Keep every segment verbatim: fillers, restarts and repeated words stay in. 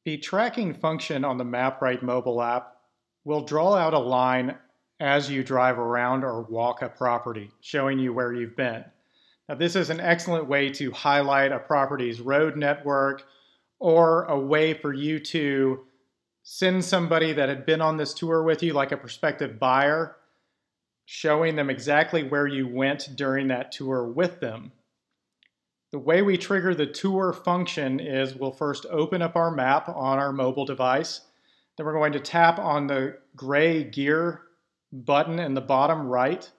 The tracking function on the MapRight mobile app will draw out a line as you drive around or walk a property, showing you where you've been. Now, this is an excellent way to highlight a property's road network or a way for you to send somebody that had been on this tour with you, like a prospective buyer, showing them exactly where you went during that tour with them. The way we trigger the tour function is we'll first open up our map on our mobile device. Then we're going to tap on the gray gear button in the bottom right.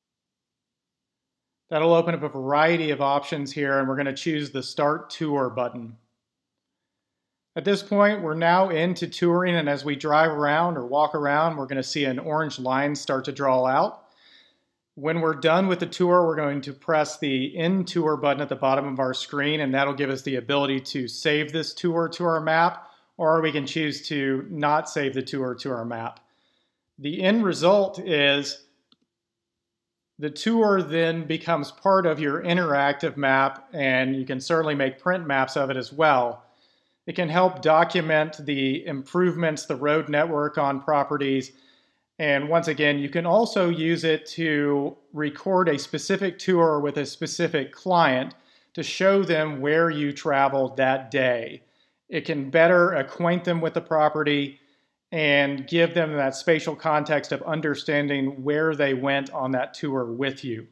That'll open up a variety of options here, and we're going to choose the Start Tour button. At this point, we're now into touring, and as we drive around or walk around, we're going to see an orange line start to draw out. When we're done with the tour, we're going to press the End Tour button at the bottom of our screen, and that'll give us the ability to save this tour to our map, or we can choose to not save the tour to our map. The end result is the tour then becomes part of your interactive map, and you can certainly make print maps of it as well. It can help document the improvements, the road network on properties. And once again, you can also use it to record a specific tour with a specific client to show them where you traveled that day. It can better acquaint them with the property and give them that spatial context of understanding where they went on that tour with you.